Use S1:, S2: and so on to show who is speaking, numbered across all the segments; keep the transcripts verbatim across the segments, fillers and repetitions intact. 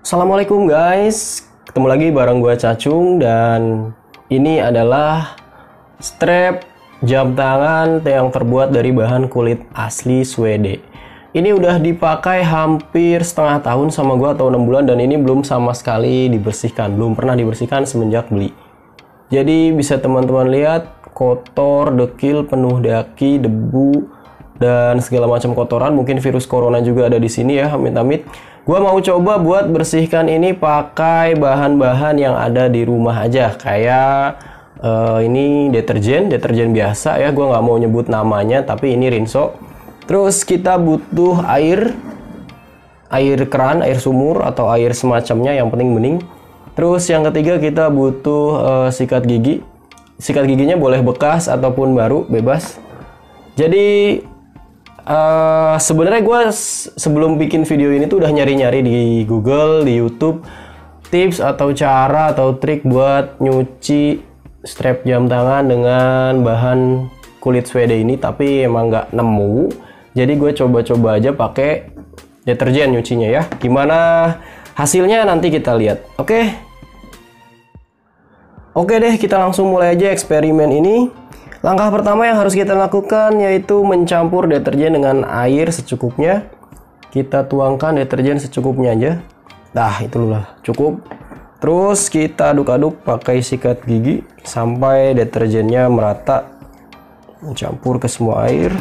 S1: Assalamualaikum guys, ketemu lagi bareng gue Cacung dan ini adalah strap jam tangan yang terbuat dari bahan kulit asli Swedia. Ini udah dipakai hampir setengah tahun sama gue atau enam bulan dan ini belum sama sekali dibersihkan, belum pernah dibersihkan semenjak beli. Jadi bisa teman-teman lihat kotor, dekil, penuh daki, debu dan segala macam kotoran. Mungkin virus corona juga ada di sini ya, amit-amit. Gua mau coba buat bersihkan ini pakai bahan-bahan yang ada di rumah aja, kayak uh, ini deterjen, deterjen biasa ya. Gua nggak mau nyebut namanya, tapi ini Rinso. Terus kita butuh air, air keran, air sumur atau air semacamnya, yang penting bening. Terus yang ketiga kita butuh uh, sikat gigi. Sikat giginya boleh bekas ataupun baru, bebas. Jadi Uh, sebenarnya gue sebelum bikin video ini tuh udah nyari-nyari di Google, di YouTube, tips atau cara atau trik buat nyuci strap jam tangan dengan bahan kulit Swedia ini, tapi emang nggak nemu. Jadi gue coba-coba aja pakai deterjen nyucinya ya. Gimana hasilnya nanti kita lihat. Oke? Oke deh, kita langsung mulai aja eksperimen ini. Langkah pertama yang harus kita lakukan yaitu mencampur deterjen dengan air secukupnya. Kita tuangkan deterjen secukupnya aja. Nah, itulah cukup. Terus kita aduk-aduk pakai sikat gigi sampai deterjennya merata, mencampur ke semua air.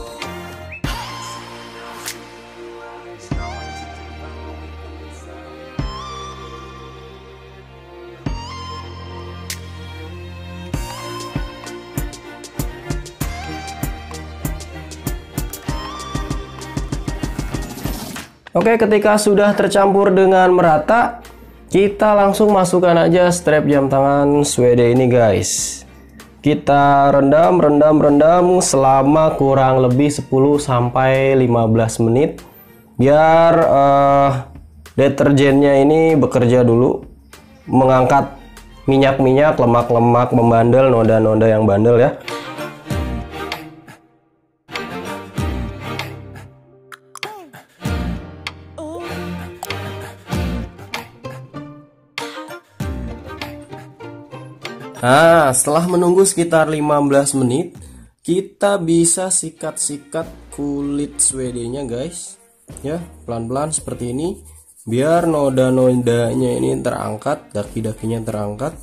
S1: Oke, ketika sudah tercampur dengan merata, kita langsung masukkan aja strap jam tangan Swedia ini guys. Kita rendam, rendam, rendam selama kurang lebih sepuluh sampai lima belas menit. Biar uh, deterjennya ini bekerja dulu, mengangkat minyak-minyak, lemak-lemak membandel, noda-noda yang bandel ya. Nah, setelah menunggu sekitar lima belas menit, kita bisa sikat-sikat kulit Swedianya guys. Ya, pelan-pelan seperti ini. Biar noda-nodanya ini terangkat, daki-dakinya terangkat.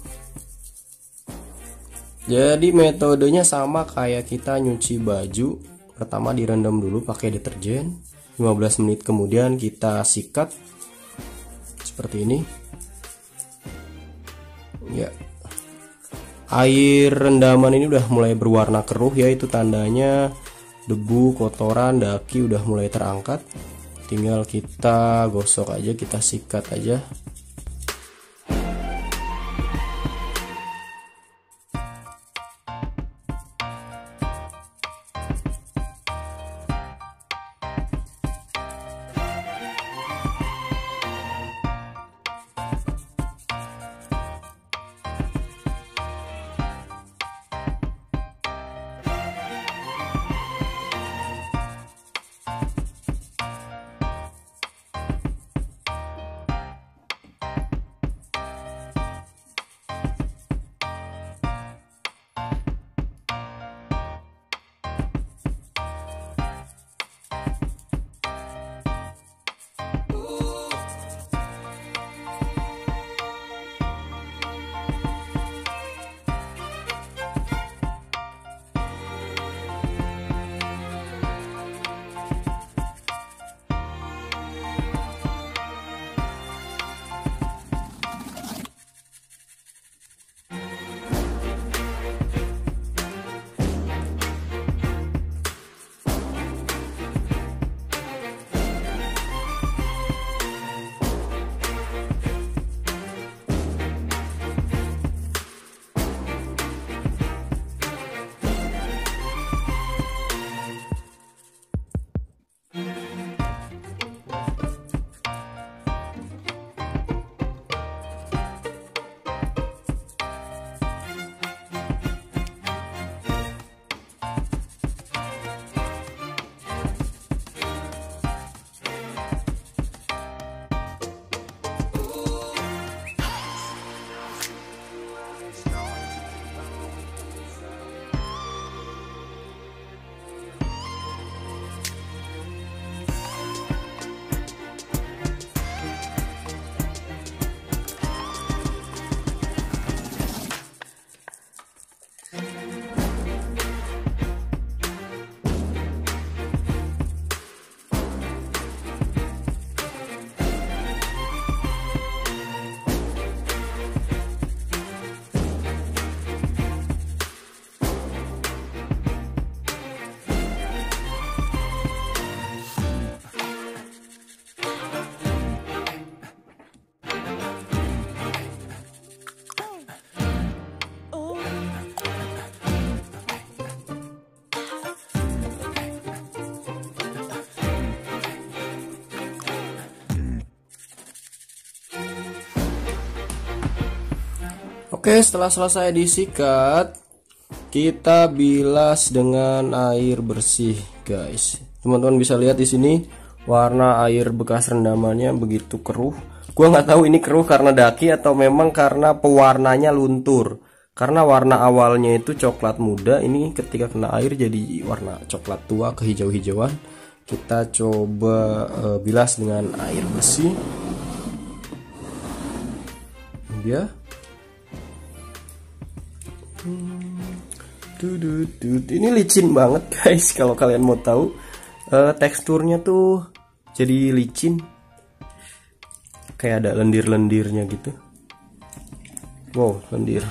S1: Jadi metodenya sama kayak kita nyuci baju. Pertama direndam dulu pakai deterjen. lima belas menit kemudian kita sikat. Seperti ini. Ya. Air rendaman ini udah mulai berwarna keruh ya, itu tandanya debu, kotoran, daki udah mulai terangkat. Tinggal kita gosok aja, kita sikat aja. Oke, setelah selesai disikat, kita bilas dengan air bersih, guys. Teman-teman bisa lihat di sini warna air bekas rendamannya begitu keruh. Gua nggak tahu ini keruh karena daki atau memang karena pewarnanya luntur. Karena warna awalnya itu coklat muda, ini ketika kena air jadi warna coklat tua kehijau-hijauan. Kita coba uh, bilas dengan air bersih. Dia. Hmm, dudut, dudut. Ini licin banget, guys. Kalau kalian mau tahu, uh, teksturnya tuh jadi licin, kayak ada lendir-lendirnya gitu. Wow, lendir.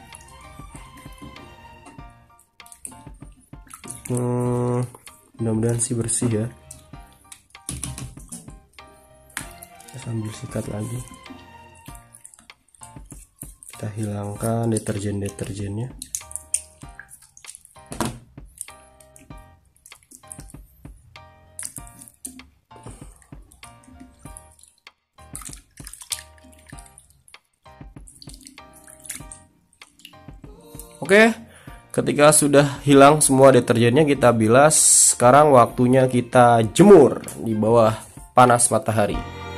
S1: Hmm, mudah-mudahan sih bersih ya. Kita sambil sikat lagi. Kita hilangkan deterjen-deterjennya. Oke, ketika sudah hilang semua deterjennya, kita bilas. Sekarang waktunya kita jemur di bawah panas matahari.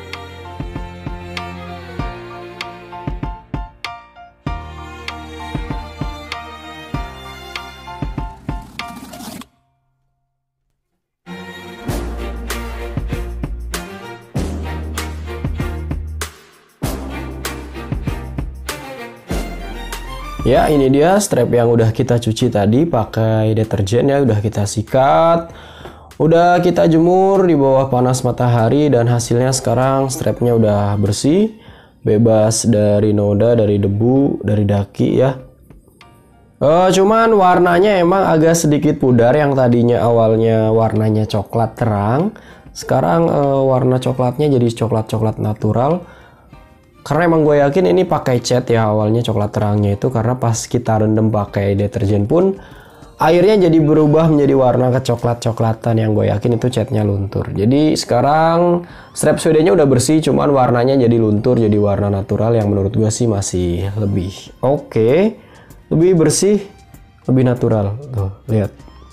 S1: Ya, ini dia strap yang udah kita cuci tadi pakai deterjen ya, udah kita sikat, udah kita jemur di bawah panas matahari, dan hasilnya sekarang strapnya udah bersih, bebas dari noda, dari debu, dari daki ya. Uh, cuman warnanya emang agak sedikit pudar, yang tadinya awalnya warnanya coklat terang, sekarang uh, warna coklatnya jadi coklat-coklat natural. Karena emang gue yakin ini pakai cat ya, awalnya coklat terangnya itu, karena pas kita rendam pakai deterjen pun airnya jadi berubah menjadi warna kecoklat-coklatan, yang gue yakin itu catnya luntur. Jadi sekarang strap suede-nya udah bersih, cuman warnanya jadi luntur, jadi warna natural yang menurut gue sih masih lebih oke, okay. Lebih bersih, lebih natural. Tuh, lihat.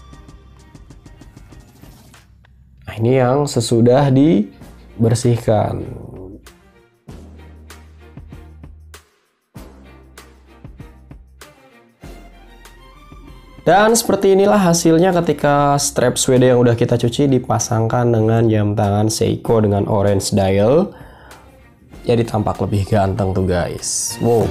S1: Nah, ini yang sesudah dibersihkan. Dan seperti inilah hasilnya ketika strap suede yang udah kita cuci dipasangkan dengan jam tangan Seiko dengan orange dial. Jadi tampak lebih ganteng tuh, guys. Wow.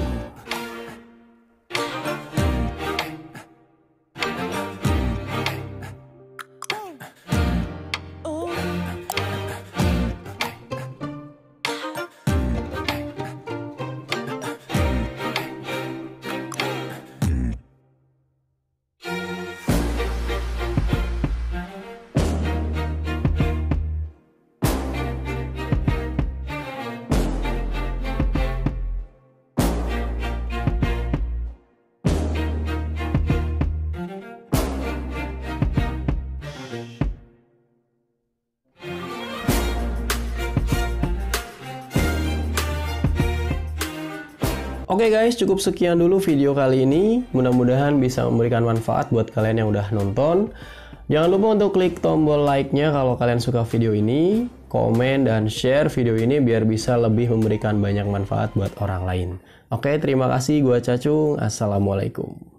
S1: Oke guys, cukup sekian dulu video kali ini. Mudah-mudahan bisa memberikan manfaat buat kalian yang udah nonton. Jangan lupa untuk klik tombol like-nya kalau kalian suka video ini, komen dan share video ini biar bisa lebih memberikan banyak manfaat buat orang lain. Oke, terima kasih. Gua Cacung. Assalamualaikum.